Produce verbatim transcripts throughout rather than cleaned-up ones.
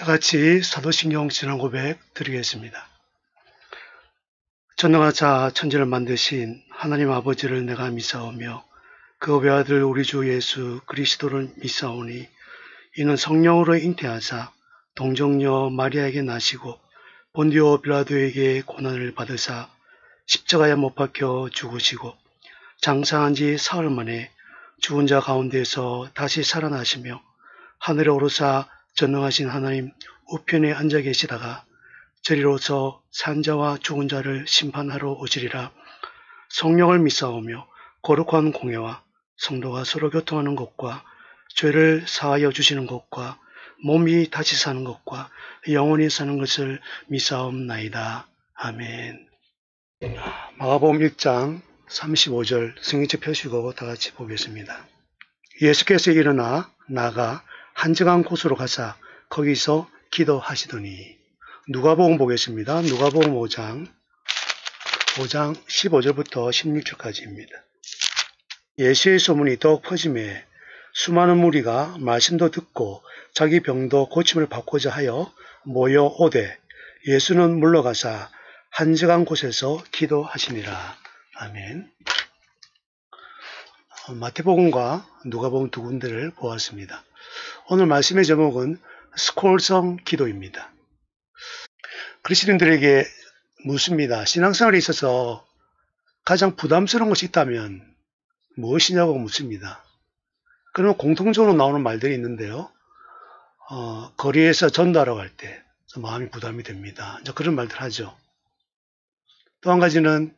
다같이 사도신경 지난 고백 드리겠습니다. 전능하사 천지를 만드신 하나님 아버지를 내가 믿사오며 그 외아들 우리 주 예수 그리스도를 믿사오니 이는 성령으로 잉태하사 동정녀 마리아에게 나시고 본디오 빌라도에게 고난을 받으사 십자가에 못 박혀 죽으시고 장사한 지 사흘 만에 죽은 자 가운데서 다시 살아나시며 하늘에 오르사 전능하신 하나님 우편에 앉아 계시다가 저리로서 산자와 죽은 자를 심판하러 오시리라. 성령을 믿사오며 거룩한 공예와 성도가 서로 교통하는 것과 죄를 사하여 주시는 것과 몸이 다시 사는 것과 영원히 사는 것을 믿사옵나이다. 아멘. 마가복음 일 장 삼십오 절 성경책 펴시고 다같이 보겠습니다. 예수께서 일어나 나가 한적한 곳으로 가사 거기서 기도하시더니. 누가복음 보겠습니다. 누가복음 오 장 오 장 십오 절부터 십육 절까지입니다. 예수의 소문이 더욱 퍼짐에 수많은 무리가 말씀도 듣고 자기 병도 고침을 받고자 하여 모여오되 예수는 물러가사 한적한 곳에서 기도하시니라. 아멘. 마태복음과 누가복음 두 군데를 보았습니다. 오늘 말씀의 제목은 스콜성 기도입니다. 그리스도인들에게 묻습니다. 신앙생활에 있어서 가장 부담스러운 것이 있다면 무엇이냐고 묻습니다. 그러면 공통적으로 나오는 말들이 있는데요. 어, 거리에서 전도하러 갈 때 마음이 부담이 됩니다. 이제 그런 말들 하죠. 또 한 가지는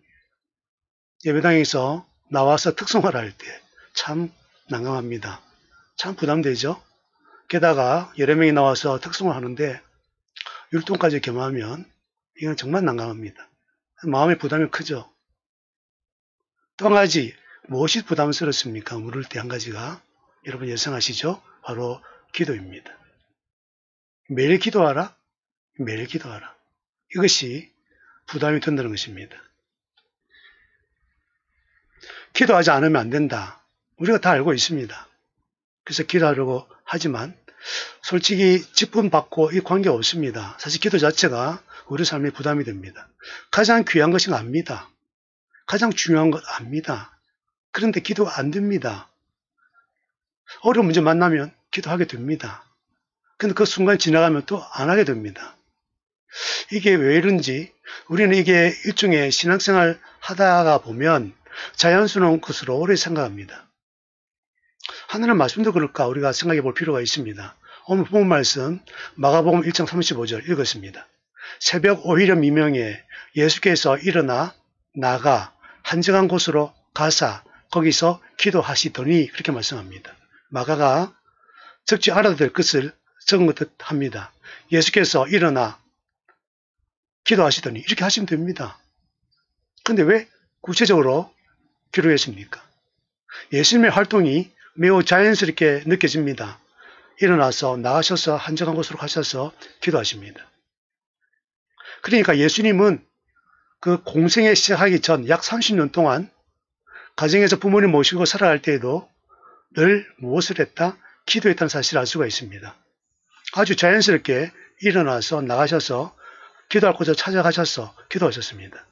예배당에서 나와서 특송을 할 때 참 난감합니다. 참 부담되죠. 게다가 여러 명이 나와서 특송을 하는데 율동까지 겸하면 이건 정말 난감합니다. 마음의 부담이 크죠. 또 한 가지 무엇이 부담스럽습니까? 물을 때 한 가지가 여러분 예상하시죠? 바로 기도입니다. 매일 기도하라? 매일 기도하라. 이것이 부담이 된다는 것입니다. 기도하지 않으면 안 된다. 우리가 다 알고 있습니다. 그래서 기도하려고 하지만 솔직히 직분 받고 이 관계 없습니다. 사실 기도 자체가 우리 삶에 부담이 됩니다. 가장 귀한 것은 압니다. 가장 중요한 것 압니다. 그런데 기도 안 됩니다. 어려운 문제 만나면 기도하게 됩니다. 근데 그 순간 지나가면 또 안 하게 됩니다. 이게 왜 이런지 우리는 이게 일종의 신앙생활 하다가 보면 자연스러운 것으로 오래 생각합니다. 하나님 말씀도 그럴까 우리가 생각해 볼 필요가 있습니다. 오늘 본 말씀 마가복음 일 장 삼십오 절 읽었습니다. 새벽 오히려 미명에 예수께서 일어나 나가 한적한 곳으로 가사 거기서 기도하시더니 그렇게 말씀합니다. 마가가 적지 않아도 될 것을 적은 것 합니다. 예수께서 일어나 기도하시더니 이렇게 하시면 됩니다. 근데 왜 구체적으로 기도했습니까? 예수님의 활동이 매우 자연스럽게 느껴집니다. 일어나서 나가셔서 한적한 곳으로 가셔서 기도하십니다. 그러니까 예수님은 그 공생에 시작하기 전 약 삼십 년 동안 가정에서 부모님 모시고 살아갈 때에도 늘 무엇을 했다? 기도했다는 사실을 알 수가 있습니다. 아주 자연스럽게 일어나서 나가셔서 기도할 곳을 찾아가셔서 기도하셨습니다.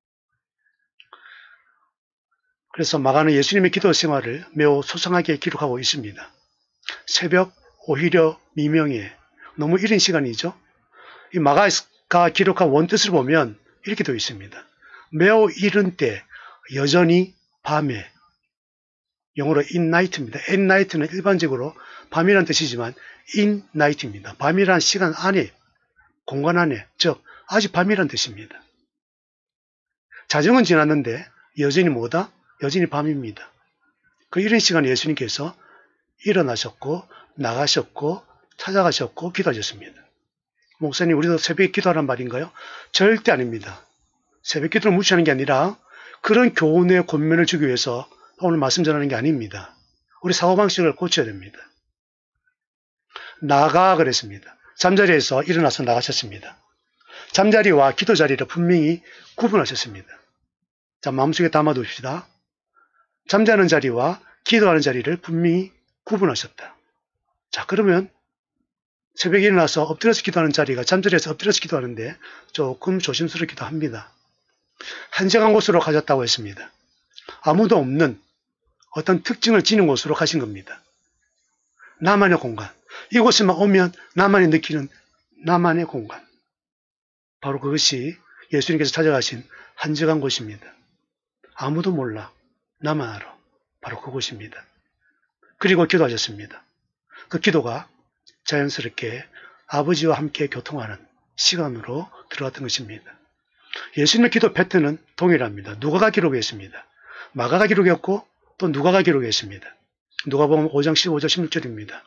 그래서 마가는 예수님의 기도 생활을 매우 소상하게 기록하고 있습니다. 새벽 오히려 미명에 너무 이른 시간이죠. 이 마가가 기록한 원뜻을 보면 이렇게 되어 있습니다. 매우 이른 때 여전히 밤에 영어로 in night입니다. in night는 일반적으로 밤이라는 뜻이지만 in night입니다. 밤이라는 시간 안에 공간 안에 즉 아직 밤이라는 뜻입니다. 자정은 지났는데 여전히 뭐다? 여전히 밤입니다. 그 이른 시간에 예수님께서 일어나셨고 나가셨고 찾아가셨고 기도하셨습니다. 목사님 우리도 새벽에 기도하란 말인가요? 절대 아닙니다. 새벽 기도를 무시하는 게 아니라 그런 교훈의 권면을 주기 위해서 오늘 말씀 전하는 게 아닙니다. 우리 사고방식을 고쳐야 됩니다. 나가 그랬습니다. 잠자리에서 일어나서 나가셨습니다. 잠자리와 기도 자리를 분명히 구분하셨습니다. 자, 마음속에 담아둡시다. 잠자는 자리와 기도하는 자리를 분명히 구분하셨다. 자, 그러면 새벽에 일어나서 엎드려서 기도하는 자리가 잠자리에서 엎드려서 기도하는데 조금 조심스럽기도 합니다. 한적한 곳으로 가셨다고 했습니다. 아무도 없는 어떤 특징을 지닌 곳으로 가신 겁니다. 나만의 공간. 이곳에만 오면 나만이 느끼는 나만의 공간. 바로 그것이 예수님께서 찾아가신 한적한 곳입니다. 아무도 몰라. 나만 알아. 바로 그곳입니다. 그리고 기도하셨습니다. 그 기도가 자연스럽게 아버지와 함께 교통하는 시간으로 들어갔던 것입니다. 예수님의 기도 패턴은 동일합니다. 누가가 기록했습니다. 마가가 기록했고 또 누가가 기록했습니다. 누가복음 오 장 십오 절 십육 절입니다.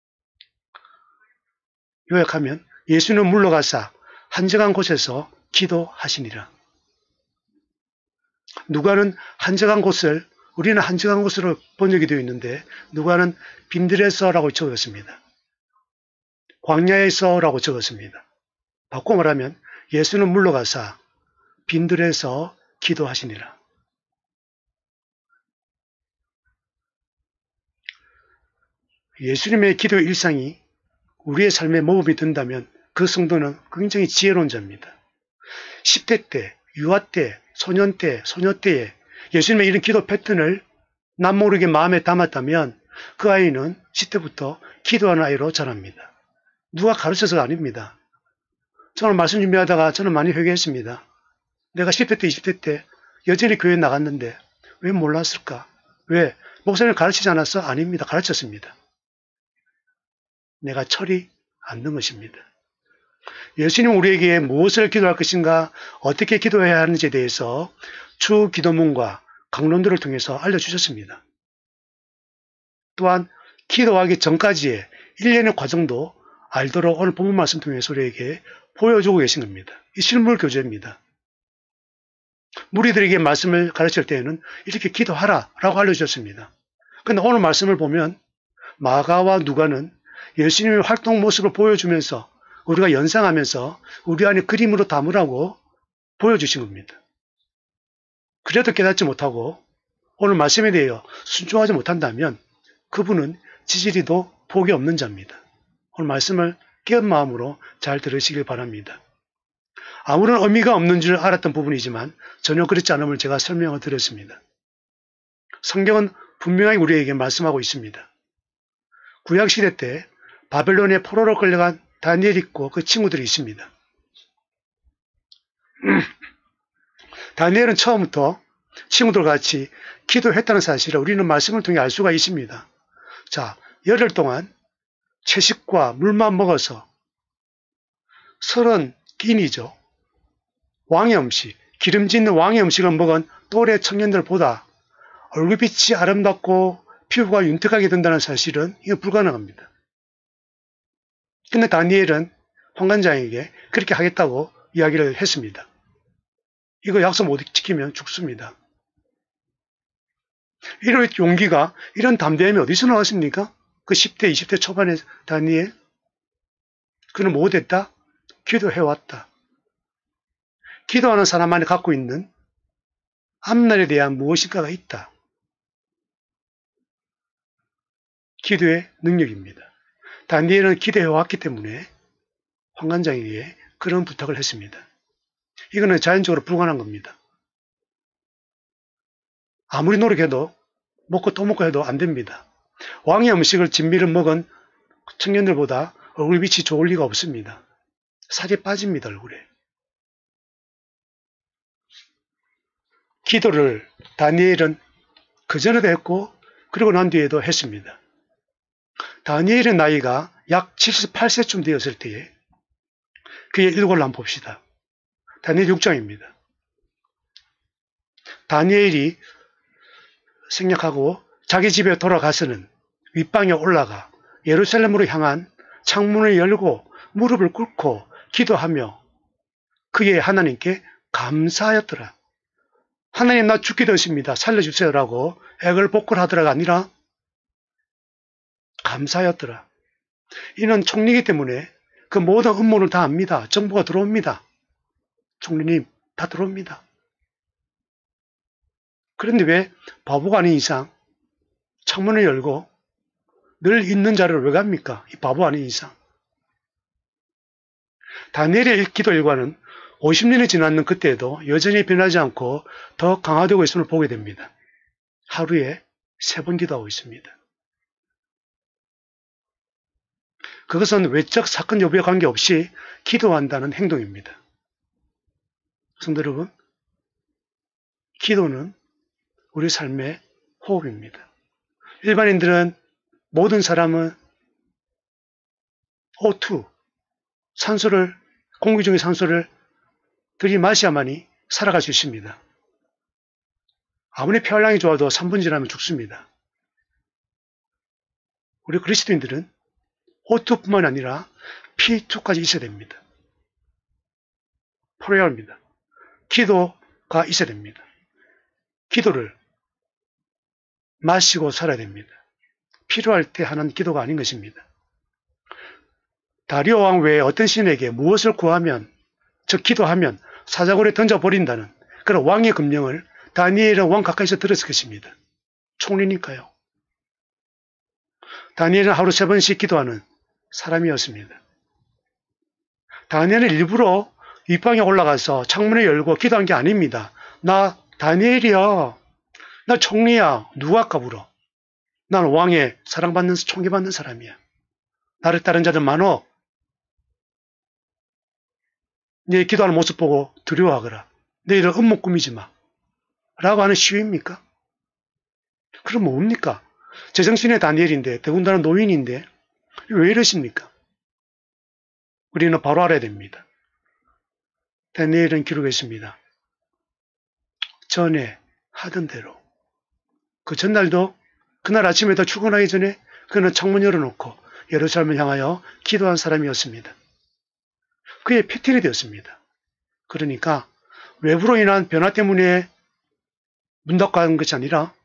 요약하면 예수는 물러가사 한적한 곳에서 기도하시니라. 누가는 한적한 곳을 우리는 한적한 곳으로 번역이 되어 있는데 누가는 빈들에서라고 적었습니다. 광야에서라고 적었습니다. 바꿔 말하면 예수는 물러가사 빈들에서 기도하시니라. 예수님의 기도 일상이 우리의 삶의 모범이 된다면 그 성도는 굉장히 지혜로운 자입니다. 십 대 때, 유아 때, 소년 때, 소녀 때에 예수님의 이런 기도 패턴을 남모르게 마음에 담았다면 그 아이는 십 대부터 기도하는 아이로 자랍니다. 누가 가르쳐서가 아닙니다. 저는 말씀 준비하다가 저는 많이 회개했습니다. 내가 십 대 때, 이십 대 때 여전히 교회에 나갔는데 왜 몰랐을까? 왜? 목사님 가르치지 않았어? 아닙니다. 가르쳤습니다. 내가 철이 안 든 것입니다. 예수님 우리에게 무엇을 기도할 것인가, 어떻게 기도해야 하는지에 대해서 주 기도문과 강론들을 통해서 알려주셨습니다. 또한 기도하기 전까지의 일련의 과정도 알도록 오늘 본문 말씀 통해서 우리에게 보여주고 계신 겁니다. 이 실물 교제입니다. 무리들에게 말씀을 가르칠 때에는 이렇게 기도하라 라고 알려주셨습니다. 그런데 오늘 말씀을 보면 마가와 누가는 예수님의 활동 모습을 보여주면서 우리가 연상하면서 우리 안에 그림으로 담으라고 보여주신 겁니다. 그래도 깨닫지 못하고 오늘 말씀에 대해 순종하지 못한다면 그분은 지지리도 복이 없는 자입니다. 오늘 말씀을 깨운 마음으로 잘 들으시길 바랍니다. 아무런 의미가 없는 줄 알았던 부분이지만 전혀 그렇지 않음을 제가 설명을 드렸습니다. 성경은 분명하게 우리에게 말씀하고 있습니다. 구약시대 때 바벨론의 포로로 끌려간 다니엘 있고 그 친구들이 있습니다. 다니엘은 처음부터 친구들과 같이 기도했다는 사실을 우리는 말씀을 통해 알 수가 있습니다. 자, 열흘 동안 채식과 물만 먹어서 서른 끼니죠. 왕의 음식, 기름진 왕의 음식을 먹은 또래 청년들보다 얼굴빛이 아름답고 피부가 윤택하게 된다는 사실은 이거 불가능합니다. 근데 다니엘은 환관장에게 그렇게 하겠다고 이야기를 했습니다. 이거 약속 못 지키면 죽습니다. 이런 용기가, 이런 담대함이 어디서 나왔습니까? 그 십 대, 이십 대 초반의 다니엘? 그는 못했다? 기도해왔다. 기도하는 사람만이 갖고 있는 앞날에 대한 무엇인가가 있다. 기도의 능력입니다. 다니엘은 기도해왔기 때문에 환관장에게 그런 부탁을 했습니다. 이거는 자연적으로 불가능한 겁니다. 아무리 노력해도 먹고 또 먹고 해도 안 됩니다. 왕의 음식을 진미를 먹은 청년들보다 얼굴빛이 좋을 리가 없습니다. 살이 빠집니다, 얼굴에. 기도를 다니엘은 그전에도 했고 그리고 난 뒤에도 했습니다. 다니엘의 나이가 약 칠십팔 세쯤 되었을 때에 그의 일골을 한번 봅시다. 다니엘 육 장입니다. 다니엘이 생략하고 자기 집에 돌아가서는 윗방에 올라가 예루살렘으로 향한 창문을 열고 무릎을 꿇고 기도하며 그의 하나님께 감사하였더라. 하나님, 나 죽게 되었습니다. 살려주세요라고 애걸복걸하더라가 아니라 감사하였더라. 이는 총리이기 때문에 그 모든 음모를 다 압니다. 정보가 들어옵니다. 총리님, 다 들어옵니다. 그런데 왜 바보가 아닌 이상 창문을 열고 늘 있는 자리로 왜 갑니까? 이 바보 아닌 이상. 다니엘의 기도 일과는 오십 년이 지났는 그때에도 여전히 변하지 않고 더 강화되고 있음을 보게 됩니다. 하루에 세 번 기도하고 있습니다. 그것은 외적 사건 여부에 관계없이 기도한다는 행동입니다. 성도 여러분, 기도는 우리 삶의 호흡입니다. 일반인들은 모든 사람은 오투, 산소를, 공기 중의 산소를 들이마셔야만이 살아갈 수 있습니다. 아무리 폐활량이 좋아도 삼 분 지나면 죽습니다. 우리 그리스도인들은 오투뿐만 아니라 피투까지 있어야 됩니다. 프레어입니다. 기도가 있어야 됩니다. 기도를 마시고 살아야 됩니다. 필요할 때 하는 기도가 아닌 것입니다. 다리오 왕 외에 어떤 신에게 무엇을 구하면, 즉 기도하면 사자굴에 던져버린다는 그런 왕의 금령을 다니엘은 왕 가까이서 들었을 것입니다. 총리니까요. 다니엘은 하루 세 번씩 기도하는 사람이었습니다. 다니엘은 일부러 윗방에 올라가서 창문을 열고 기도한 게 아닙니다. 나 다니엘이야. 나 총리야. 누가 까불어. 난 왕의 사랑받는, 총애받는 사람이야. 나를 따른 자들 많어. 네 기도하는 모습 보고 두려워하거라. 너희들 음모 꾸미지 마. 라고 하는 시위입니까? 그럼 뭡니까? 제정신의 다니엘인데, 더군다나 노인인데 왜 이러십니까? 우리는 바로 알아야 됩니다. 다니엘은 기록했습니다. 전에 하던 대로. 그 전날도 그날 아침에도 출근하기 전에 그는 창문 열어놓고 예루살렘을 향하여 기도한 사람이었습니다. 그의 패턴이 되었습니다. 그러니까 외부로 인한 변화 때문에 문 닫고 하는 것이 아니라,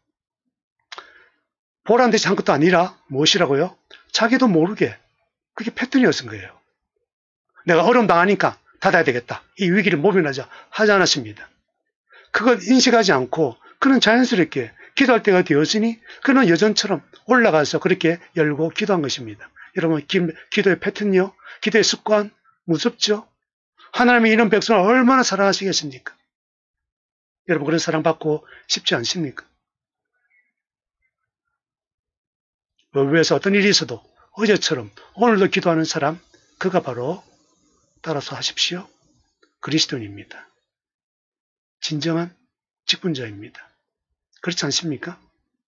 보란 듯이 한 것도 아니라 무엇이라고요? 자기도 모르게 그게 패턴이었은 거예요. 내가 어려움 당하니까 닫아야 되겠다. 이 위기를 모면하자 하지 않았습니다. 그걸 인식하지 않고 그는 자연스럽게 기도할 때가 되었으니 그는 여전처럼 올라가서 그렇게 열고 기도한 것입니다. 여러분, 기도의 패턴이요? 기도의 습관 무섭죠? 하나님이 이런 백성을 얼마나 사랑하시겠습니까? 여러분, 그런 사랑받고 싶지 않습니까? 외부에서 어떤 일이 있어도 어제처럼 오늘도 기도하는 사람, 그가 바로 따라서 하십시오. 그리스도인입니다. 진정한 직분자입니다. 그렇지 않습니까?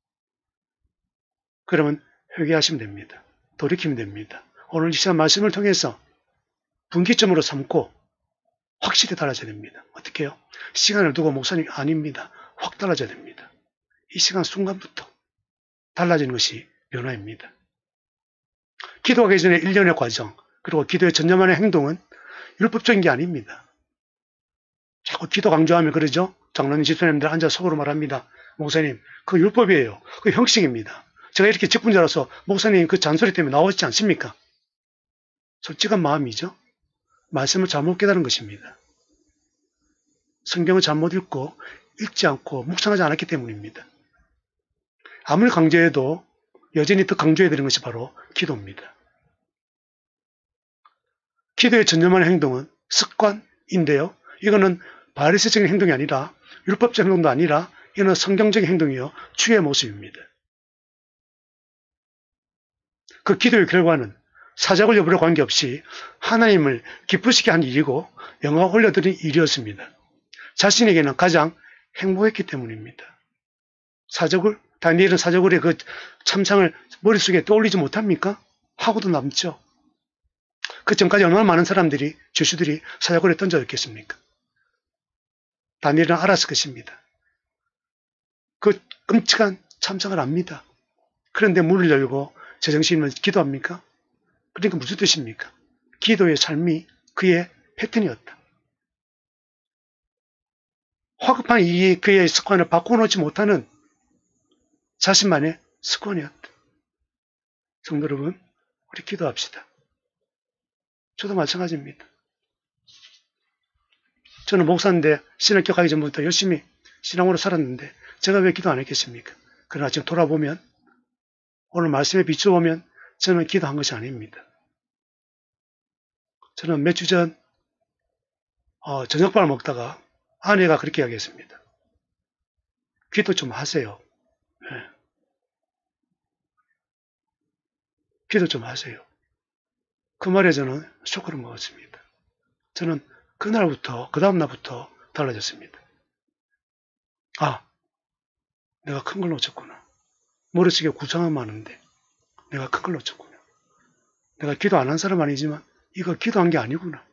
그러면 회개하시면 됩니다. 돌이키면 됩니다. 오늘 이 시간 말씀을 통해서 분기점으로 삼고 확실히 달라져야 됩니다. 어떻게 해요? 시간을 두고 목사님 아닙니다. 확 달라져야 됩니다. 이 시간 순간부터 달라지는 것이 변화입니다. 기도하기 전에 일련의 과정, 그리고 기도에 전념하는 행동은 율법적인 게 아닙니다. 자꾸 기도 강조하면 그러죠? 장로님, 집사님들 앉아서 속으로 말합니다. 목사님, 그거 율법이에요. 그거 형식입니다. 제가 이렇게 직분자로서 목사님 그 잔소리 때문에 나오지 않습니까? 솔직한 마음이죠. 말씀을 잘못 깨달은 것입니다. 성경을 잘못 읽고 읽지 않고 묵상하지 않았기 때문입니다. 아무리 강조해도 여전히 더 강조해야 되는 것이 바로 기도입니다. 기도에 전념하는 행동은 습관인데요. 이거는 바리새적인 행동이 아니라, 율법적 행동도 아니라, 이거는 성경적인 행동이요, 주의 모습입니다. 그 기도의 결과는 사자굴 여부에 관계없이 하나님을 기쁘시게 한 일이고 영광 올려드린 일이었습니다. 자신에게는 가장 행복했기 때문입니다. 사자굴, 다니엘은 사자굴의 그 참상을 머릿속에 떠올리지 못합니까? 하고도 남죠. 그 전까지 얼마나 많은 사람들이, 죄수들이 사자굴에 던져졌겠습니까? 다니엘은 알았을 것입니다. 그 끔찍한 참상을 압니다. 그런데 문을 열고 제정신이면 기도합니까? 그러니까 무슨 뜻입니까? 기도의 삶이 그의 패턴이었다. 화급한 이 그의 습관을 바꿔놓지 못하는 자신만의 습관이었다. 성도 여러분, 우리 기도합시다. 저도 마찬가지입니다. 저는 목사인데 신을 격하기 전부터 열심히 신앙으로 살았는데 제가 왜 기도 안 했겠습니까? 그러나 지금 돌아보면, 오늘 말씀에 비춰보면 저는 기도한 것이 아닙니다. 저는 몇 주 전 어, 저녁밥을 먹다가 아내가 그렇게 이야기했습니다. 기도 좀 하세요. 네. 기도 좀 하세요. 그 말에 저는 쇼크를 먹었습니다. 저는 그날부터, 그 다음날부터 달라졌습니다. 아, 내가 큰 걸 놓쳤구나. 머릿속에 구상은 많은데 내가 큰 걸 놓쳤구나. 내가 기도 안 한 사람 아니지만 이거 기도한 게 아니구나.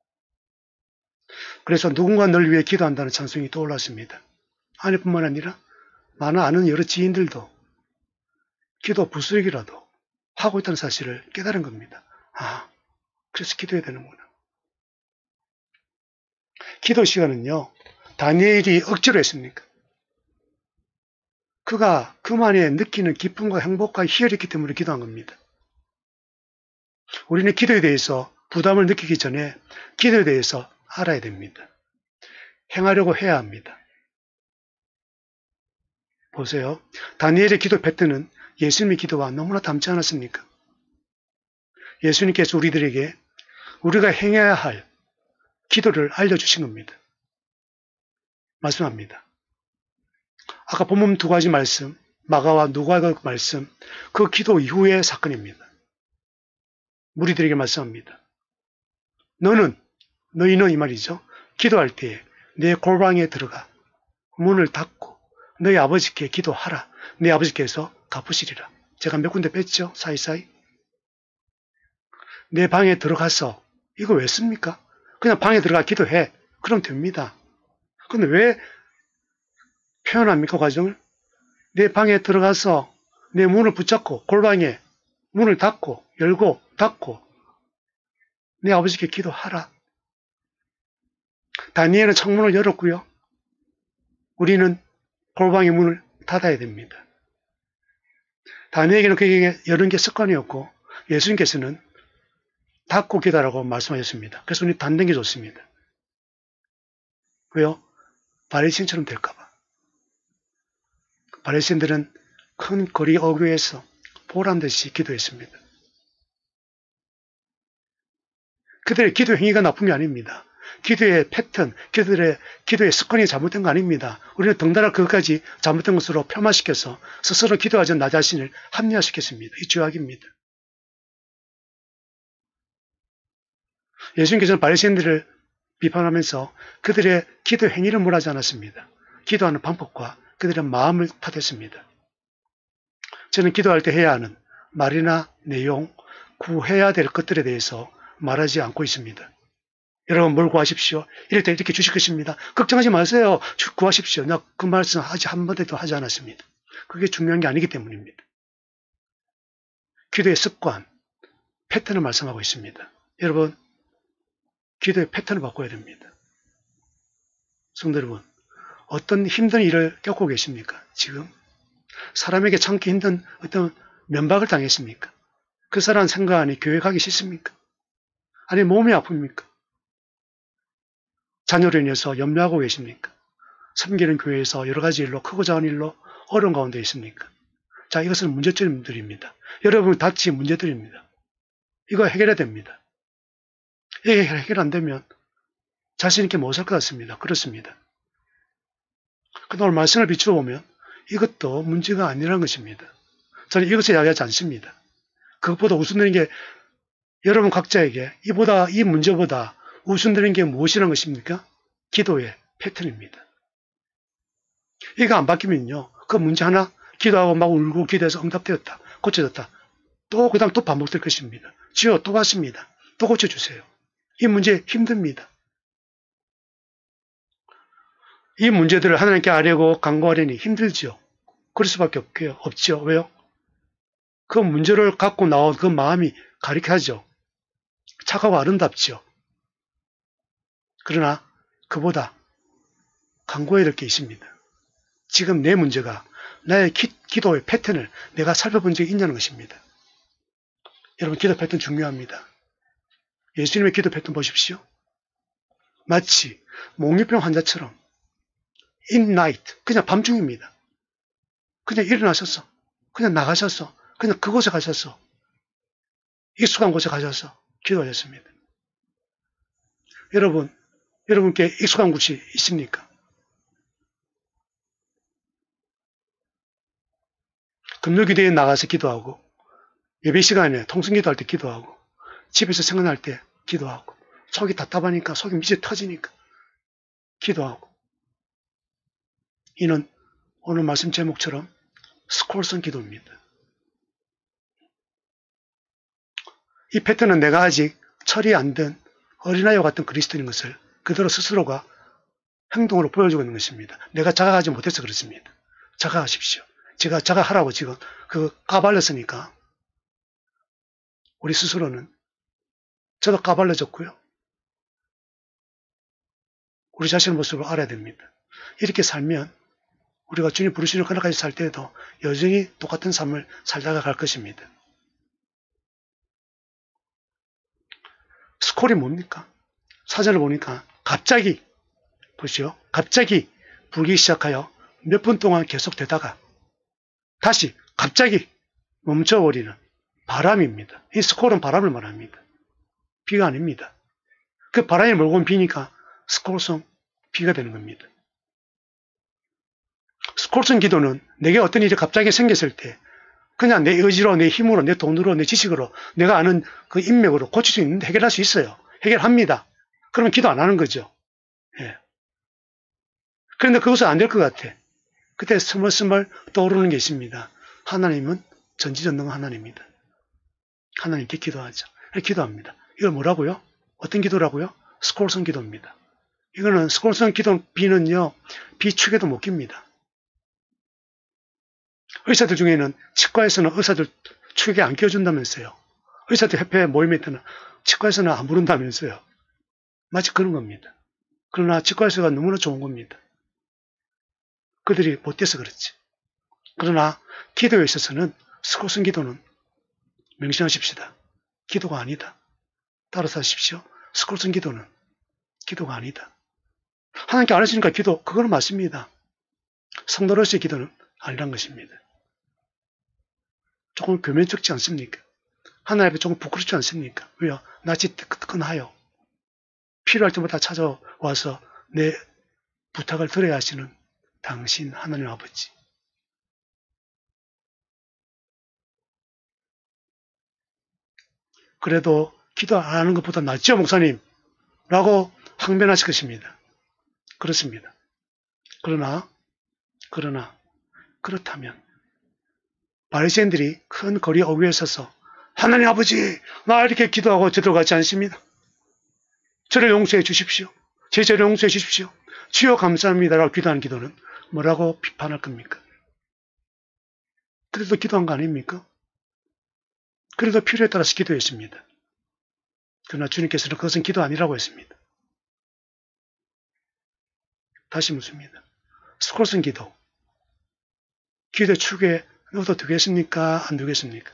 그래서 누군가 널 위해 기도한다는 찬송이 떠올랐습니다. 아내뿐만 아니라 많은 아는 여러 지인들도 기도 부수익이라도 하고 있다는 사실을 깨달은 겁니다. 아, 그래서 기도해야 되는구나. 기도 시간은요, 다니엘이 억지로 했습니까? 그가 그만에 느끼는 기쁨과 행복과 희열이 있기 때문에 기도한 겁니다. 우리는 기도에 대해서 부담을 느끼기 전에 기도에 대해서 알아야 됩니다. 행하려고 해야 합니다. 보세요. 다니엘의 기도 패턴은 예수님의 기도와 너무나 닮지 않았습니까? 예수님께서 우리들에게 우리가 행해야 할 기도를 알려주신 겁니다. 말씀합니다. 아까 본문 두 가지 말씀, 마가와 누가의 말씀, 그 기도 이후의 사건입니다. 무리들에게 말씀합니다. 너는, 너희는 이 말이죠. 기도할 때에 내 골방에 들어가 문을 닫고 너희 아버지께 기도하라. 내 아버지께서 갚으시리라. 제가 몇 군데 뺐죠? 사이사이. 내 방에 들어가서 이거 왜 씁니까? 그냥 방에 들어가 기도해. 그럼 됩니다. 근데 왜 표현합니까? 과정을? 내 방에 들어가서 내 문을 붙잡고 골방에 문을 닫고 열고 닫고 내 아버지께 기도하라. 다니엘은 창문을 열었고요. 우리는 골방의 문을 닫아야 됩니다. 다니엘에게는 그에게 여는 게 습관이었고 예수님께서는 닫고 기도하라고 말씀하셨습니다. 그래서 우리 닫는 게 좋습니다. 왜요? 바리새인처럼 될까봐. 바리새인들은 큰 거리 어귀에서 보란듯이 기도했습니다. 그들의 기도 행위가 나쁜 게 아닙니다. 기도의 패턴, 기도의, 기도의 습관이 잘못된 거 아닙니다. 우리는 덩달아 그것까지 잘못된 것으로 폄하시켜서 스스로 기도하지 않은 나 자신을 합리화시켰습니다. 이 죄악입니다. 예수님께서는 바리새인들을 비판하면서 그들의 기도 행위를 몰아하지 않았습니다. 기도하는 방법과 그들의 마음을 탓했습니다. 저는 기도할 때 해야 하는 말이나 내용, 구해야 될 것들에 대해서 말하지 않고 있습니다. 여러분 뭘 구하십시오. 이럴 때 이렇게 주실 것입니다. 걱정하지 마세요. 구하십시오. 나 그 말씀 아직 한 번도 하지 않았습니다. 그게 중요한 게 아니기 때문입니다. 기도의 습관, 패턴을 말씀하고 있습니다. 여러분 기도의 패턴을 바꿔야 됩니다. 성도 여러분, 어떤 힘든 일을 겪고 계십니까? 지금 사람에게 참기 힘든 어떤 면박을 당했습니까? 그 사람 생각하니 교회 가기 싫습니까? 아니 몸이 아픕니까? 자녀로 인해서 염려하고 계십니까? 섬기는 교회에서 여러 가지 일로 크고 작은 일로 어려운 가운데 있습니까? 자, 이것은 문제점들입니다. 여러분 닥친 문제들입니다. 이거 해결해야 됩니다. 이게 해결 안 되면 자신 있게 못 살 것 같습니다. 그렇습니다. 근데 오늘 말씀을 비추어 보면 이것도 문제가 아니라는 것입니다. 저는 이것을 이야기하지 않습니다. 그것보다 우선되는 게 여러분 각자에게 이보다 이 문제보다 우선되는 게 무엇이라는 것입니까? 기도의 패턴입니다. 이거 안 바뀌면요. 그 문제 하나 기도하고 막 울고 기도해서 응답되었다. 고쳐졌다. 또 그 다음 또 반복될 것입니다. 주여 또 왔습니다. 또 고쳐주세요. 이 문제 힘듭니다. 이 문제들을 하나님께 아뢰고 간구하려니 힘들죠. 그럴 수밖에 없죠. 왜요? 그 문제를 갖고 나온 그 마음이 가리켜하죠. 착하고 아름답죠. 그러나 그보다 간구해야 될 게 있습니다. 지금 내 문제가 나의 기, 기도의 패턴을 내가 살펴본 적이 있냐는 것입니다. 여러분 기도 패턴 중요합니다. 예수님의 기도 패턴 보십시오. 마치 몽유병 환자처럼 in night, 그냥 밤중입니다. 그냥 일어나셨어. 그냥 나가셨어. 그냥 그곳에 가셨어. 익숙한 곳에 가셔서 기도하셨습니다. 여러분 여러분께 익숙한 곳이 있습니까? 금요기도에 나가서 기도하고, 예배 시간에 통성기도할 때 기도하고, 집에서 생각날 때 기도하고, 속이 답답하니까, 속이 미쳐 터지니까 기도하고. 이는 오늘 말씀 제목처럼 스콜선 기도입니다. 이 패턴은 내가 아직 철이 안 든 어린아이와 같은 그리스도인 것을 그대로 스스로가 행동으로 보여주고 있는 것입니다. 내가 자각하지 못해서 그렇습니다. 자각하십시오. 제가 자각하라고 지금 그 까발렸으니까 우리 스스로는 저도 까발려졌고요. 우리 자신의 모습을 알아야 됩니다. 이렇게 살면 우리가 주님 부르시는 그날까지 살 때에도 여전히 똑같은 삶을 살다가 갈 것입니다. 스콜이 뭡니까? 사전을 보니까 갑자기, 보시오. 갑자기 불기 시작하여 몇 분 동안 계속되다가 다시 갑자기 멈춰버리는 바람입니다. 이 스콜은 바람을 말합니다. 비가 아닙니다. 그 바람이 몰고 온 비니까 스콜성 비가 되는 겁니다. 스콜성 기도는 내게 어떤 일이 갑자기 생겼을 때 그냥 내 의지로, 내 힘으로, 내 돈으로, 내 지식으로, 내가 아는 그 인맥으로 고칠 수 있는데 해결할 수 있어요. 해결합니다. 그러면 기도 안 하는 거죠. 예. 그런데 그것은 안 될 것 같아. 그때 스멀스멀 떠오르는 게 있습니다. 하나님은 전지전능한 하나님입니다. 하나님께 기도하자. 기도합니다. 이걸 뭐라고요? 어떤 기도라고요? 스콜성 기도입니다. 이거는 스콜성 기도 비는요, 비축에도 못 깁니다. 의사들 중에는 치과에서는 의사들 축에 안 끼워준다면서요. 의사들 협회 모임에서는 치과에서는 안 부른다면서요. 마치 그런 겁니다. 그러나 치과의사가 너무나 좋은 겁니다. 그들이 못돼서 그렇지. 그러나 기도에 있어서는 스콜성 기도는 명심하십시다. 기도가 아니다. 따라서 하십시오. 스콜성 기도는 기도가 아니다. 하나님께 안 하시니까 기도, 그거는 맞습니다. 성도로서의 기도는 아니란 것입니다. 조금 교면적지 않습니까? 하나님 앞에 조금 부끄럽지 않습니까? 왜요? 낯이 뜨끈하여 필요할 때마다 찾아와서 내 부탁을 들어야 하시는 당신 하나님 아버지. 그래도 기도 안 하는 것보다 낫죠, 목사님? 라고 항변하실 것입니다. 그렇습니다. 그러나, 그러나, 그렇다면, 바리새인들이 큰 거리 어귀에 서서 하나님 아버지, 나 이렇게 기도하고 저들 같지 않습니다. 저를 용서해 주십시오. 제 죄를 용서해 주십시오. 주여 감사합니다라고 기도하는 기도는 뭐라고 비판할 겁니까? 그래도 기도한 거 아닙니까? 그래도 필요에 따라서 기도했습니다. 그러나 주님께서는 그것은 기도 아니라고 했습니다. 다시 묻습니다. 스콜슨 기도. 기도 축에 넣어도 되겠습니까? 안 되겠습니까?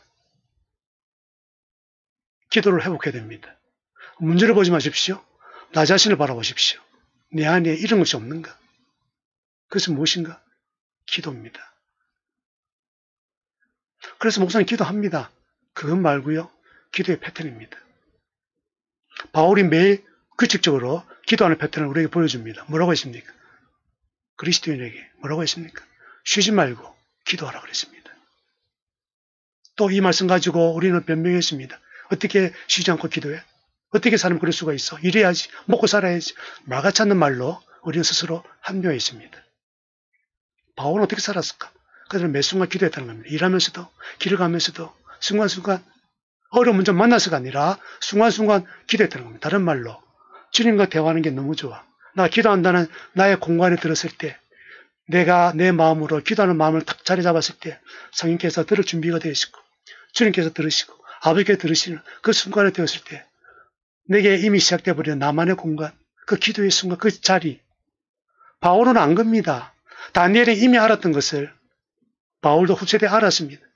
기도를 회복해야 됩니다. 문제를 보지 마십시오. 나 자신을 바라보십시오. 내 안에 이런 것이 없는가? 그것은 무엇인가? 기도입니다. 그래서 목사님 기도합니다. 그것 말고요. 기도의 패턴입니다. 바울이 매일 규칙적으로 기도하는 패턴을 우리에게 보여줍니다. 뭐라고 했습니까? 그리스도인에게 뭐라고 했습니까? 쉬지 말고 기도하라 그랬습니다. 또 이 말씀 가지고 우리는 변명했습니다. 어떻게 쉬지 않고 기도해? 어떻게 사람 그럴 수가 있어? 이래야지, 먹고 살아야지. 말같지 않는 말로 우리는 스스로 합리화했습니다. 바울은 어떻게 살았을까? 그들은 매 순간 기도했다는 겁니다. 일하면서도, 길을 가면서도, 순간순간 어려운 문제 만나서가 아니라 순간순간 기도했다는 겁니다. 다른 말로 주님과 대화하는 게 너무 좋아. 나 기도한다는 나의 공간에 들었을 때, 내가 내 마음으로 기도하는 마음을 딱 자리 잡았을 때 성령께서 들을 준비가 되어 있고 주님께서 들으시고 아버지께서 들으시는 그 순간에 되었을 때 내게 이미 시작되어 버린 나만의 공간, 그 기도의 순간, 그 자리. 바울은 안 겁니다. 다니엘이 이미 알았던 것을 바울도 후세대에 알았습니다.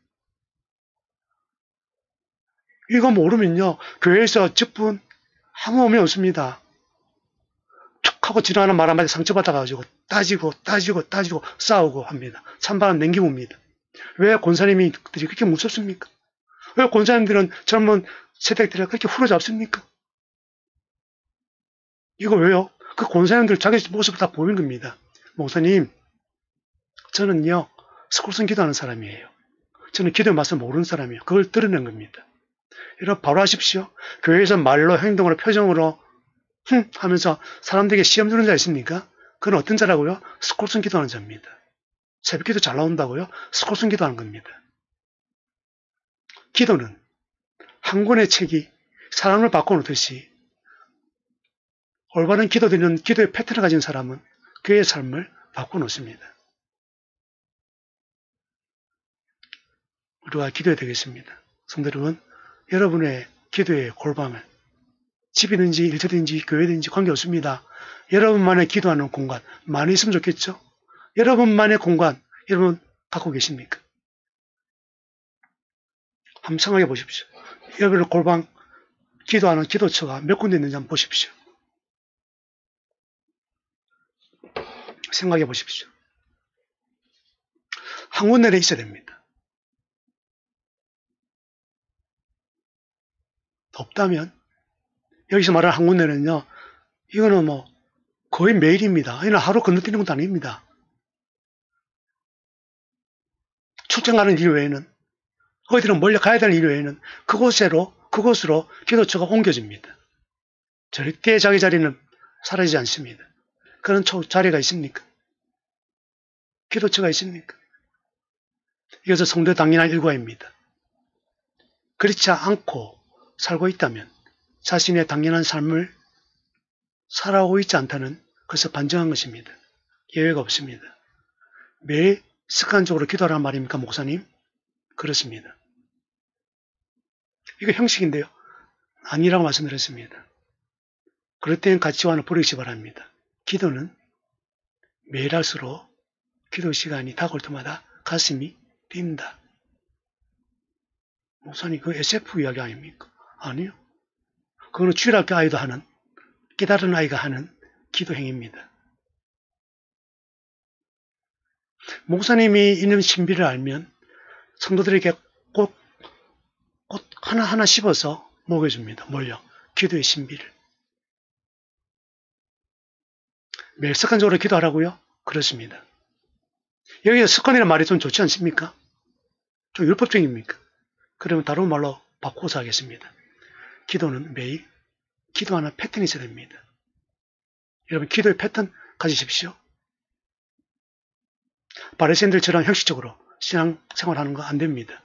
이거 모르면요, 교회에서 직분 아무 의미 없습니다. 툭 하고 지나가는 말 한마디 상처받아가지고 따지고 따지고 따지고 싸우고 합니다. 찬바람 냉기봅니다. 왜 권사님들이 그렇게 무섭습니까? 왜 권사님들은 젊은 세대들을 그렇게 후려잡습니까? 이거 왜요? 그 권사님들 자기 모습을 다 보인 겁니다. 목사님, 저는요, 스콜슨 기도하는 사람이에요. 저는 기도의 맛을 모르는 사람이에요. 그걸 드러낸 겁니다. 여러분, 바로 하십시오. 교회에서 말로, 행동으로, 표정으로, 흠! 하면서 사람들에게 시험 주는 자 있습니까? 그건 어떤 자라고요? 스콜슨 기도하는 자입니다. 새벽 기도 잘 나온다고요? 스콜슨 기도하는 겁니다. 기도는 한 권의 책이 사람을 바꿔놓듯이 올바른 기도되는 기도의 패턴을 가진 사람은 그의 삶을 바꿔놓습니다. 우리가 기도해야 되겠습니다. 성도 여러분, 여러분의 기도의 골방을 집이든지 일터든지 교회든지 관계없습니다. 여러분만의 기도하는 공간 많이 있으면 좋겠죠? 여러분만의 공간 여러분 갖고 계십니까? 한번 생각해 보십시오. 여러분의 골방 기도하는 기도처가 몇 군데 있는지 한번 보십시오. 생각해 보십시오. 한 군데는 있어야 됩니다. 없다면 여기서 말하는 한 군데는요, 이거는 뭐 거의 매일입니다. 이는 하루 건너뛰는 것도 아닙니다. 출장 가는 일 외에는, 어디든 멀리 가야 되는 일 외에는 그곳으로 그곳으로 기도처가 옮겨집니다. 절대 자기 자리는 사라지지 않습니다. 그런 자리가 있습니까? 기도처가 있습니까? 이것은 성도의 당연한 일과입니다. 그렇지 않고 살고 있다면 자신의 당연한 삶을 살아오고 있지 않다는 것을 반증한 것입니다. 예외가 없습니다. 매일 습관적으로 기도하란 말입니까, 목사님? 그렇습니다. 이거 형식인데요. 아니라고 말씀드렸습니다. 그럴 때는 가치관을 버리시 바랍니다. 기도는 매일 할수록 기도 시간이 다가올 때마다 가슴이 뛴다. 목사님, 그 에스에프 이야기 아닙니까? 아니요. 그거는 주일학교 아이도 하는, 깨달은 아이가 하는 기도 행위입니다. 목사님이 있는 신비를 알면 성도들에게 꽃, 꽃 하나하나 씹어서 먹여줍니다. 뭘요? 기도의 신비를. 매일 습관적으로 기도하라고요? 그렇습니다. 여기서 습관이라는 말이 좀 좋지 않습니까? 좀 율법적입니까? 그러면 다른 말로 바꿔서 하겠습니다. 기도는 매일 기도하는 패턴이 있어야 됩니다. 여러분, 기도의 패턴 가지십시오. 바리새인들처럼 형식적으로 신앙생활하는 거 안 됩니다.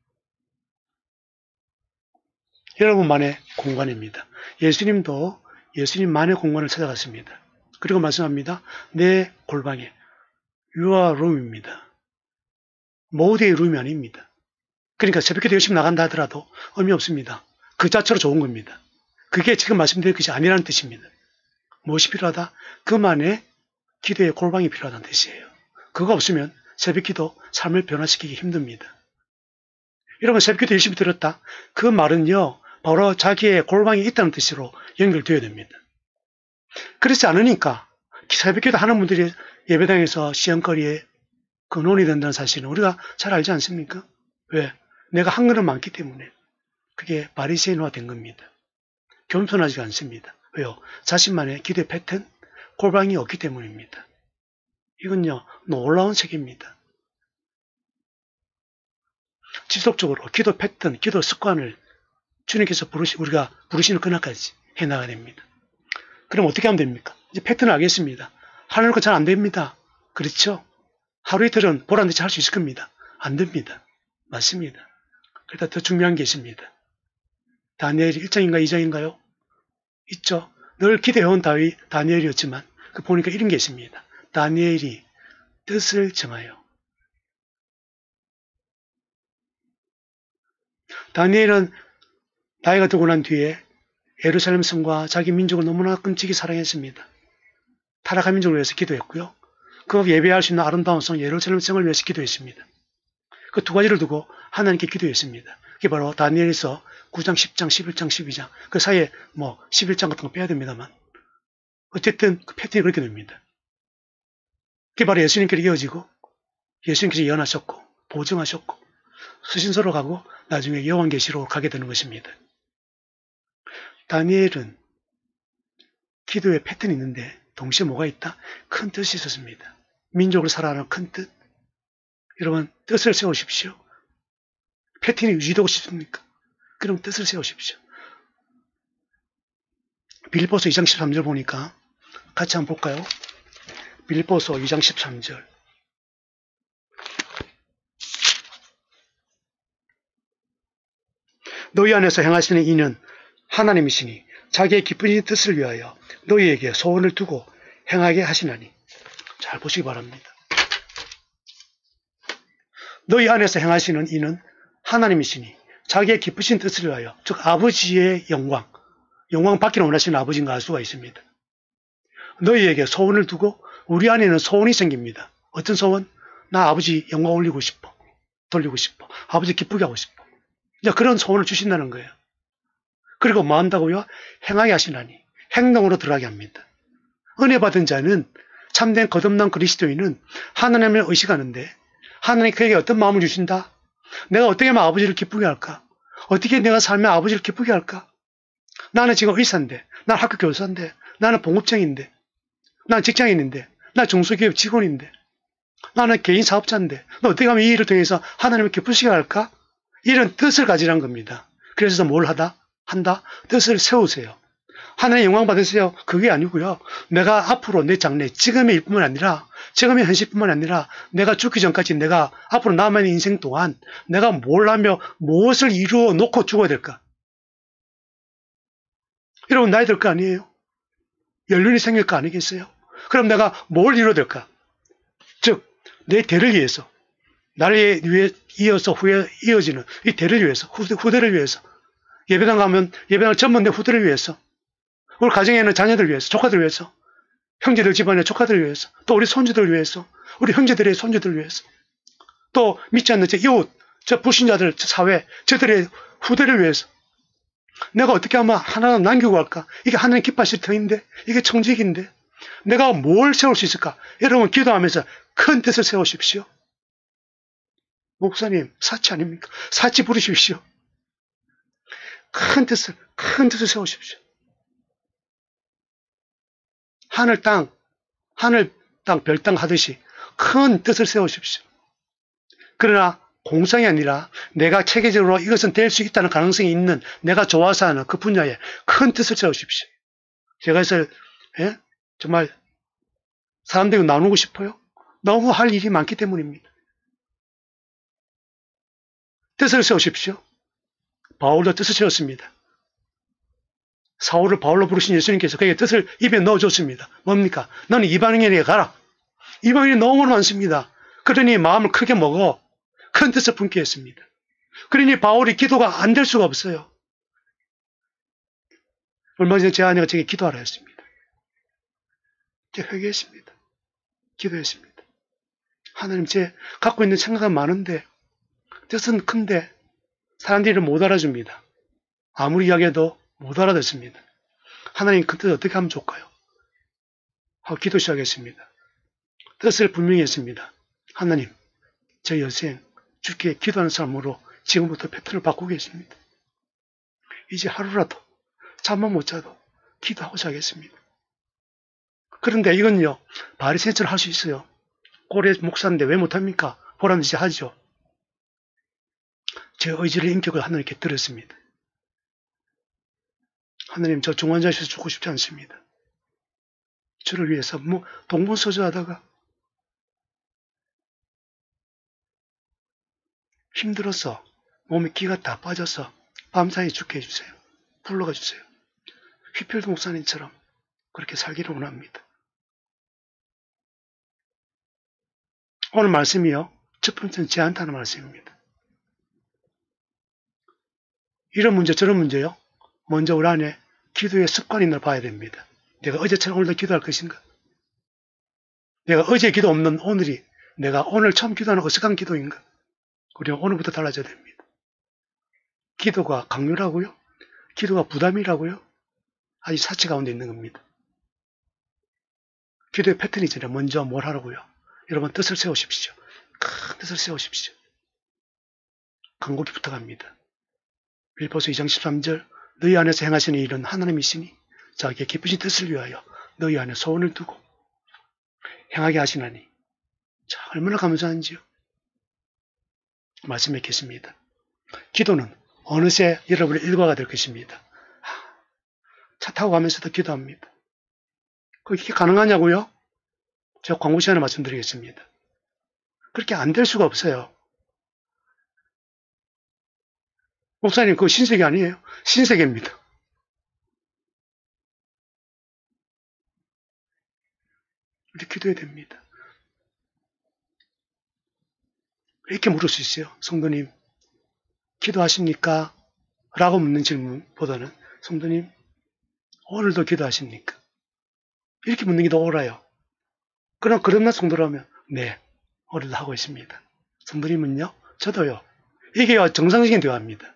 여러분만의 공간입니다. 예수님도 예수님만의 공간을 찾아갔습니다. 그리고 말씀합니다. 내 골방에 your room입니다. 모두의 룸이 아닙니다. 그러니까 새벽기도 열심히 나간다 하더라도 의미 없습니다. 그 자체로 좋은 겁니다. 그게 지금 말씀드린 것이 아니라는 뜻입니다. 무엇이 필요하다? 그만의 기도의 골방이 필요하다는 뜻이에요. 그거 없으면 새벽기도 삶을 변화시키기 힘듭니다. 여러분, 새벽기도 열심히 들었다? 그 말은요, 바로 자기의 골방이 있다는 뜻으로 연결되어야 됩니다. 그렇지 않으니까 새벽기도 하는 분들이 예배당에서 시험거리에 근원이 된다는 사실은 우리가 잘 알지 않습니까? 왜? 내가 한 것은 많기 때문에. 그게 바리새인화 된 겁니다. 겸손하지 않습니다. 왜요? 자신만의 기도의 패턴, 골방이 없기 때문입니다. 이건요, 놀라운 세계입니다. 지속적으로 기도 패턴, 기도 습관을 주님께서 부르시, 우리가 부르시는 그날까지 해나가야 됩니다. 그럼 어떻게 하면 됩니까? 이제 패턴을 알겠습니다. 하려는 거 잘 안 됩니다. 그렇죠? 하루 이틀은 보란듯이 할 수 있을 겁니다. 안 됩니다. 맞습니다. 그러다 더 중요한 게 있습니다. 다니엘이 일 장인가 이 장인가요? 있죠. 늘 기대해온 다윗, 다니엘이었지만 그 보니까 이런 게 있습니다. 다니엘이 뜻을 정하여. 다니엘은 나이가 들고 난 뒤에 예루살렘 성과 자기 민족을 너무나 끔찍이 사랑했습니다. 타락한 민족을 위해서 기도했고요. 그 예배할 수 있는 아름다운 성 예루살렘 성을 위해서 기도했습니다. 그 두 가지를 두고 하나님께 기도했습니다. 그게 바로 다니엘에서 구 장, 십 장, 십일 장, 십이 장 그 사이에 뭐 십일 장 같은 거 빼야 됩니다만 어쨌든 그 패턴이 그렇게 됩니다. 그게 바로 예수님께로 이어지고 예수님께서 예언하셨고 보증하셨고 수신서로 가고 나중에 요한계시로 가게 되는 것입니다. 다니엘은 기도의 패턴이 있는데 동시에 뭐가 있다? 큰 뜻이 있었습니다. 민족으로 살아가는 큰 뜻. 여러분, 뜻을 세우십시오. 패턴이 유지되고 싶습니까? 그럼 뜻을 세우십시오. 빌립보서 이 장 십삼 절 보니까 같이 한번 볼까요? 빌립보서 이 장 십삼 절. 너희 안에서 행하시는 이는 하나님이시니 자기의 기쁜 뜻을 위하여 너희에게 소원을 두고 행하게 하시나니. 잘 보시기 바랍니다. 너희 안에서 행하시는 이는 하나님이시니 자기의 기쁘신 뜻을 위하여, 즉 아버지의 영광, 영광 받기를 원하시는 아버지인가 알 수가 있습니다. 너희에게 소원을 두고 우리 안에는 소원이 생깁니다. 어떤 소원? 나 아버지 영광 올리고 싶어. 돌리고 싶어. 아버지 기쁘게 하고 싶어. 이제 그런 소원을 주신다는 거예요. 그리고 뭐 한다고요? 행하게 하시나니. 행동으로 들어가게 합니다. 은혜 받은 자는, 참된 거듭난 그리스도인은 하나님을 의식하는데 하나님 그에게 어떤 마음을 주신다? 내가 어떻게 하면 아버지를 기쁘게 할까? 어떻게 내가 살면 아버지를 기쁘게 할까? 나는 지금 의사인데, 난 학교 교사인데, 나는 봉급쟁인데, 난 직장인인데, 난 중소기업 직원인데, 나는 개인 사업자인데, 너 어떻게 하면 이 일을 통해서 하나님을 기쁘시게 할까? 이런 뜻을 가지란 겁니다. 그래서 뭘 하다? 한다? 뜻을 세우세요. 하나님의 영광 받으세요. 그게 아니고요. 내가 앞으로 내 장래, 지금의 일뿐만 아니라, 지금의 현실뿐만 아니라 내가 죽기 전까지 내가 앞으로 남아있는 인생 동안 내가 뭘 하며 무엇을 이루어 놓고 죽어야 될까? 여러분, 나이 들 거 아니에요? 연륜이 생길 거 아니겠어요? 그럼 내가 뭘 이루어야 될까? 즉, 내 대를 위해서, 나를 위해 이어서 후에 이어지는 이 대를 위해서, 후대, 후대를 위해서, 예배당 가면 예배당 전문 내 후대를 위해서, 우리 가정에 있는 자녀들 위해서, 조카들 위해서, 형제들 집안의 조카들 위해서, 또 우리 손주들 위해서, 우리 형제들의 손주들 위해서, 또 믿지 않는 제 이웃, 저 불신자들, 저 사회, 저들의 후대를 위해서 내가 어떻게 하면 하나 남기고 갈까? 이게 하나님 기뻐하실 터인데, 이게 청직인데 내가 뭘 세울 수 있을까? 여러분 기도하면서 큰 뜻을 세우십시오. 목사님, 사치 아닙니까? 사치 부르십시오. 큰 뜻을, 큰 뜻을 세우십시오. 하늘 땅, 하늘 땅, 별 땅 하듯이 큰 뜻을 세우십시오. 그러나 공상이 아니라 내가 체계적으로 이것은 될 수 있다는 가능성이 있는, 내가 좋아서 하는 그 분야에 큰 뜻을 세우십시오. 제가 해서 예? 정말 사람들과 나누고 싶어요. 너무 할 일이 많기 때문입니다. 뜻을 세우십시오. 바울도 뜻을 세웠습니다. 사울을 바울로 부르신 예수님께서 그에게 뜻을 입에 넣어줬습니다. 뭡니까? 너는 이방인에게 가라. 이방인이 너무 많습니다. 그러니 마음을 크게 먹어 큰 뜻을 품게 했습니다. 그러니 바울이 기도가 안 될 수가 없어요. 얼마 전에 제 아내가 제게 기도하라 했습니다. 제가 회개했습니다. 기도했습니다. 하나님, 제 갖고 있는 생각은 많은데 뜻은 큰데 사람들이 못 알아줍니다. 아무리 이야기해도 못 알아듣습니다. 하나님, 그 뜻 어떻게 하면 좋을까요? 하고 기도 시작했습니다. 뜻을 분명히 했습니다. 하나님, 저 여생 주께 기도하는 사람으로 지금부터 패턴을 바꾸겠습니다. 이제 하루라도 잠만 못 자도 기도하고 자겠습니다. 그런데 이건요, 바리새인처럼 할 수 있어요. 고래 목사인데 왜 못합니까? 보라는 듯이 하죠. 제 의지를, 인격을 하나님께 드렸습니다. 하나님, 저 중환자실에서 죽고 싶지 않습니다. 저를 위해서 뭐 동분서주하다가 힘들어서 몸에 기가 다 빠져서 밤사이에 죽게 해주세요. 불러가 주세요. 휘필드 목사님처럼 그렇게 살기를 원합니다. 오늘 말씀이요, 첫 번째는 제안하는 말씀입니다. 이런 문제 저런 문제요, 먼저 우리 안에 기도의 습관이 있는 걸 봐야 됩니다. 내가 어제처럼 오늘도 기도할 것인가? 내가 어제 기도 없는 오늘이 내가 오늘 처음 기도하는 어색한 기도인가? 우리가 오늘부터 달라져야 됩니다. 기도가 강요라고요? 기도가 부담이라고요? 아직 사치 가운데 있는 겁니다. 기도의 패턴이 있잖아요. 먼저 뭘 하라고요? 여러분, 뜻을 세우십시오. 큰 뜻을 세우십시오. 간곡히 부탁합니다. 빌립보서 이 장 십삼 절, 너희 안에서 행하시는 일은 하나님이시니 자기의 기쁘신 뜻을 위하여 너희 안에 소원을 두고 행하게 하시나니 자, 얼마나 감사한지요. 말씀 맺겠습니다. 기도는 어느새 여러분의 일과가 될 것입니다. 차 타고 가면서도 기도합니다. 그게 가능하냐고요? 제가 광고 시간에 말씀드리겠습니다. 그렇게 안 될 수가 없어요. 목사님, 그거 신세계 아니에요? 신세계입니다. 우리 기도해야 됩니다. 이렇게 물을 수 있어요. 성도님, 기도하십니까? 라고 묻는 질문보다는 성도님, 오늘도 기도하십니까? 이렇게 묻는 게 더 옳아요. 그럼 그런 날 성도라면 네, 오늘도 하고 있습니다. 성도님은요? 저도요. 이게 정상적인 대화입니다.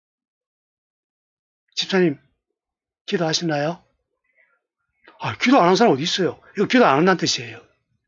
집사님, 기도하시나요? 아, 기도 안 하는 사람 어디 있어요? 이거 기도 안 한다는 뜻이에요.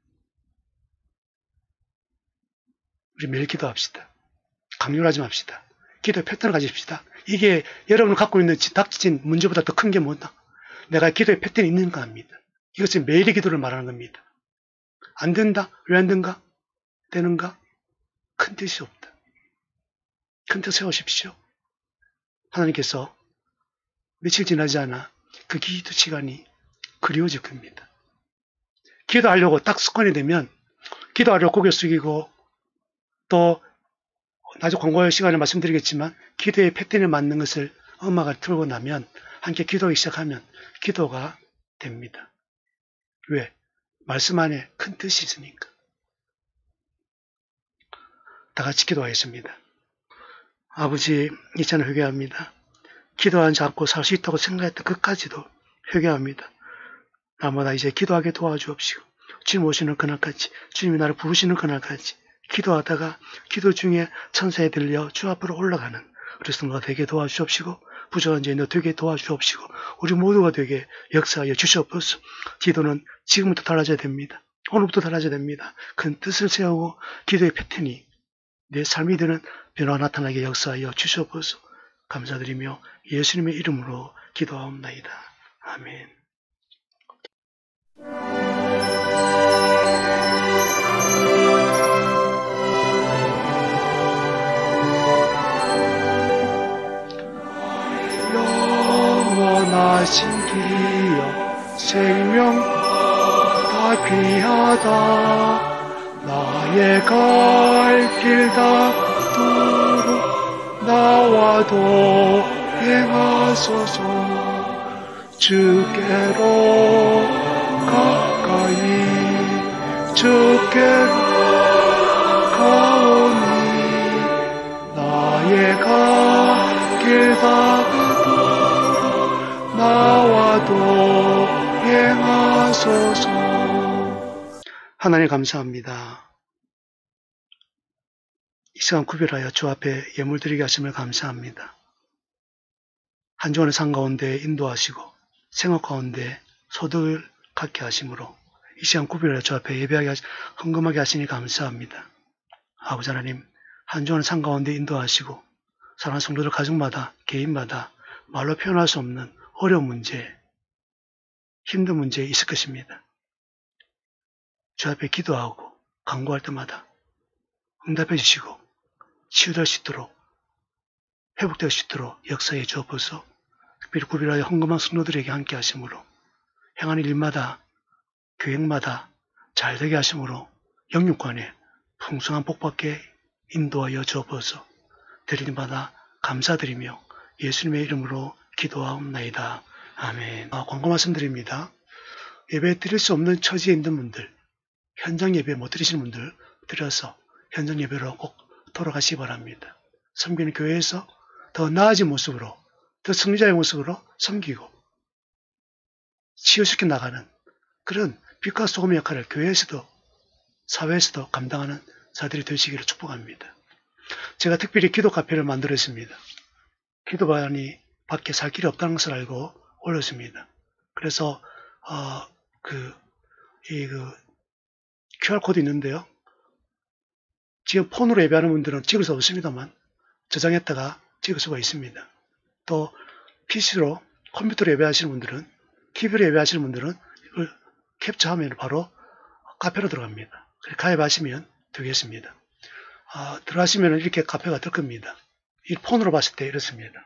우리 매일 기도합시다. 강요를 하지 맙시다. 기도의 패턴을 가집시다. 이게 여러분이 갖고 있는 닥친 문제보다 더 큰 게 뭐다? 내가 기도의 패턴이 있는가 합니다. 이것은 매일의 기도를 말하는 겁니다. 안 된다? 왜 안 된가? 되는가? 큰 뜻이 없다. 큰 뜻 세우십시오. 하나님께서 며칠 지나지 않아 그 기도 시간이 그리워질 겁니다. 기도하려고 딱 습관이 되면 기도하려고 고개 숙이고 또 나중에 광고 시간에 말씀드리겠지만 기도의 패턴에 맞는 것을 음악을 틀고 나면 함께 기도하기 시작하면 기도가 됩니다. 왜? 말씀 안에 큰 뜻이 있으니까. 다 같이 기도하겠습니다. 아버지, 이제는 회개합니다. 기도하지 않고 살 수 있다고 생각했던 것까지도 회개합니다. 나마다 이제 기도하게 도와주옵시고 주님 오시는 그날까지, 주님이 나를 부르시는 그날까지 기도하다가 기도 중에 천사에 들려 주 앞으로 올라가는 우리 성도가 되게 도와주옵시고 부족한 죄인도 되게 도와주옵시고 우리 모두가 되게 역사하여 주시옵소서. 기도는 지금부터 달라져야 됩니다. 오늘부터 달라져야 됩니다. 큰 뜻을 세우고 기도의 패턴이 내 삶이 되는 변화가 나타나게 역사하여 주시옵소서. 감사드리며 예수님의 이름으로 기도하옵나이다. 아멘. 영원하신 길이여 생명 다 귀하다. 나의 갈 길 닿도록 나와도 행하소서. 주께로 가까이 주께로 가오니 나의 갈 길 닿도록 나와도 행하소서. 하나님 감사합니다. 이 시간 구별하여 주 앞에 예물 드리게 하심을 감사합니다. 한 주간의 삶 가운데 인도하시고 생활 가운데 소득을 갖게 하심으로 이 시간 구별하여 주 앞에 예배하게 하시, 헌금하게 하시니 감사합니다. 아버지 하나님, 한 주간의 삶 가운데 인도하시고 사랑하는 성도들 가정마다 개인마다 말로 표현할 수 없는 어려운 문제, 힘든 문제 있을 것입니다. 주 앞에 기도하고 간구할 때마다 응답해 주시고 치유될 수 있도록 회복될 수 있도록 역사해 주옵소서. 특별히 구별하여 헌금한 성도들에게 함께 하심으로 행하는 일마다 계획마다 잘되게 하심으로 영육간에 풍성한 복받게 인도하여 주옵소서. 드리는마다 감사드리며 예수님의 이름으로 기도하옵나이다. 아멘. 아, 광고 말씀드립니다. 예배 드릴 수 없는 처지에 있는 분들, 현장 예배 못 드리시는 분들 드려서 현장 예배로 꼭 돌아가시기 바랍니다. 섬기는 교회에서 더 나아진 모습으로, 더 승리자의 모습으로 섬기고 치유시켜 나가는 그런 빛과 소금의 역할을 교회에서도 사회에서도 감당하는 자들이 되시기를 축복합니다. 제가 특별히 기도 카페를 만들었습니다. 기도반이 밖에 살 길이 없다는 것을 알고 올렸습니다. 그래서 어, 그, 이 그 큐알코드 있는데요. 지금 폰으로 예배하는 분들은 찍을 수 없습니다만 저장했다가 찍을 수가 있습니다. 또 피시로 컴퓨터로 예배하시는 분들은, 티비로 예배하시는 분들은 이걸 캡처하면 바로 카페로 들어갑니다. 가입하시면 되겠습니다. 아, 들어가시면 이렇게 카페가 뜰 겁니다. 이 폰으로 봤을 때 이렇습니다.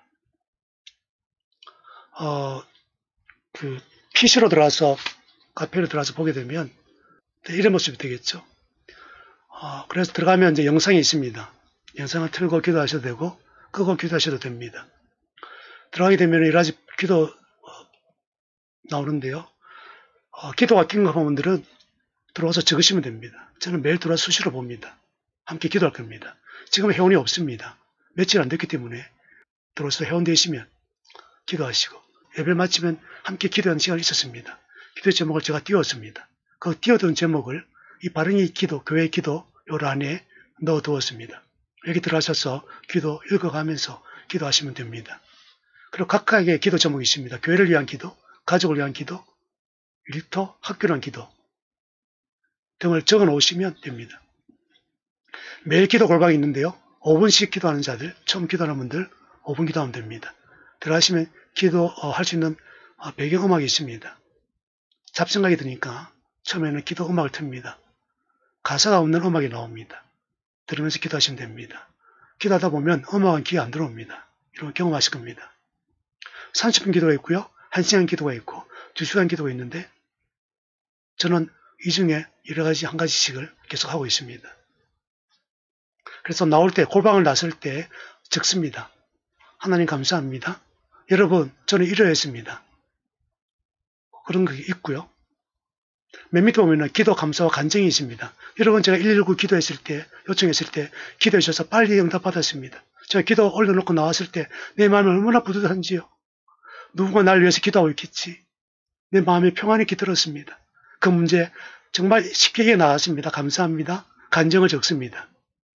어, 그 피시로 들어가서 카페로 들어가서 보게 되면 이런 모습이 되겠죠. 어, 그래서 들어가면 이제 영상이 있습니다. 영상을 틀고 기도하셔도 되고 끄고 기도하셔도 됩니다. 들어가게 되면 여러 가지 기도 어, 나오는데요. 어, 기도가 낀 분들은 들어와서 적으시면 됩니다. 저는 매일 들어와서 수시로 봅니다. 함께 기도할 겁니다. 지금 회원이 없습니다. 며칠 안 됐기 때문에 들어와서 회원 되시면 기도하시고 예배 마치면 함께 기도하는 시간이 있었습니다. 기도 제목을 제가 띄웠습니다. 그 띄워둔 제목을 이 바른이 기도, 교회 기도 요 안에 넣어두었습니다. 여기 들어가셔서 기도 읽어가면서 기도하시면 됩니다. 그리고 각각의 기도 제목이 있습니다. 교회를 위한 기도, 가족을 위한 기도, 일터, 학교를 위한 기도 등을 적어 놓으시면 됩니다. 매일 기도 골방이 있는데요. 오 분씩 기도하는 자들, 처음 기도하는 분들 오 분 기도하면 됩니다. 들어가시면 기도할 수 있는 배경음악이 있습니다. 잡생각이 드니까 처음에는 기도 음악을 틉니다. 가사가 없는 음악이 나옵니다. 들으면서 기도하시면 됩니다. 기도하다 보면 음악은 귀에 안 들어옵니다. 이런 경험하실 겁니다. 삼십 분 기도가 있고요. 한 시간 기도가 있고 두 시간 기도가 있는데 저는 이 중에 여러 가지 한 가지씩을 계속 하고 있습니다. 그래서 나올 때 골방을 나설 때 적습니다. 하나님 감사합니다. 여러분 저는 이러했습니다. 그런 게 있고요. 맨 밑에 보면 기도 감사와 간증이 있습니다. 여러분 제가 일일구 기도했을 때 요청했을 때 기도해 주셔서 빨리 응답 받았습니다. 제가 기도 올려놓고 나왔을 때 내 마음이 얼마나 뿌듯한지요. 누군가 나를 위해서 기도하고 있겠지. 내 마음에 평안이 깃들었습니다. 그 문제 정말 쉽게 나왔습니다. 감사합니다. 간증을 적습니다.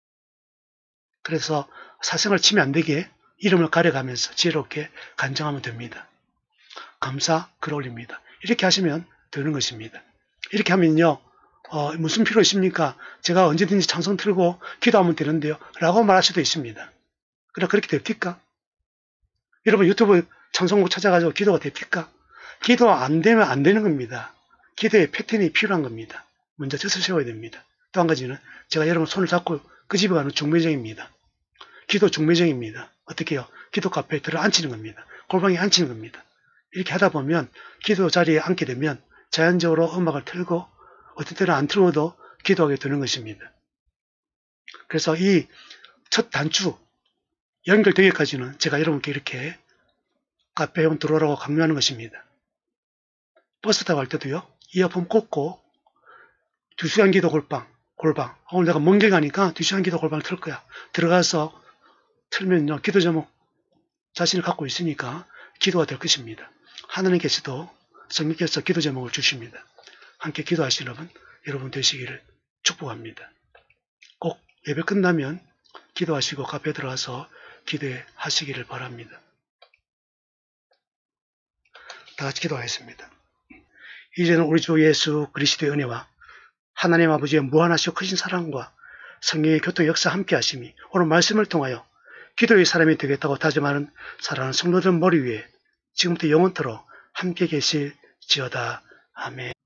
그래서 사생활 치면 안 되게 이름을 가려가면서 지혜롭게 간증하면 됩니다. 감사 글 올립니다. 이렇게 하시면 되는 것입니다. 이렇게 하면요. 어, 무슨 필요 있습니까? 제가 언제든지 찬송 틀고 기도하면 되는데요. 라고 말할 수도 있습니다. 그러나 그렇게 됩니까? 여러분 유튜브 찬송곡 찾아가지고 기도가 됩니까? 기도 안 되면 안 되는 겁니다. 기도의 패턴이 필요한 겁니다. 먼저 젖을 세워야 됩니다. 또 한 가지는 제가 여러분 손을 잡고 끄집어가는 중매정입니다. 기도 중매정입니다. 어떻게 해요? 기도 카페에 들어 앉히는 겁니다. 골방에 앉히는 겁니다. 이렇게 하다 보면 기도 자리에 앉게 되면 자연적으로 음악을 틀고 어떤 때는 안 틀어도 기도하게 되는 것입니다. 그래서 이 첫 단추 연결되기까지는 제가 여러분께 이렇게 카페에 온 들어오라고 강요하는 것입니다. 버스 타고 갈 때도요. 이어폰 꽂고 두 시간 기도 골방, 골방. 오늘 내가 먼 길 가니까 두 시간 기도 골방을 틀 거야. 들어가서 틀면요. 기도 제목 자신을 갖고 있으니까 기도가 될 것입니다. 하나님께서도 성령께서 기도 제목을 주십니다. 함께 기도하시는 여러분, 여러분 되시기를 축복합니다. 꼭 예배 끝나면 기도하시고 카페에 들어가서 기도하시기를 바랍니다. 다 같이 기도하겠습니다. 이제는 우리 주 예수 그리스도의 은혜와 하나님 아버지의 무한하시고 크신 사랑과 성령의 교통 역사 함께 하심이 오늘 말씀을 통하여 기도의 사람이 되겠다고 다짐하는 사랑하는 성도들 머리 위에 지금부터 영원토록 함께 계실지어다. 아멘.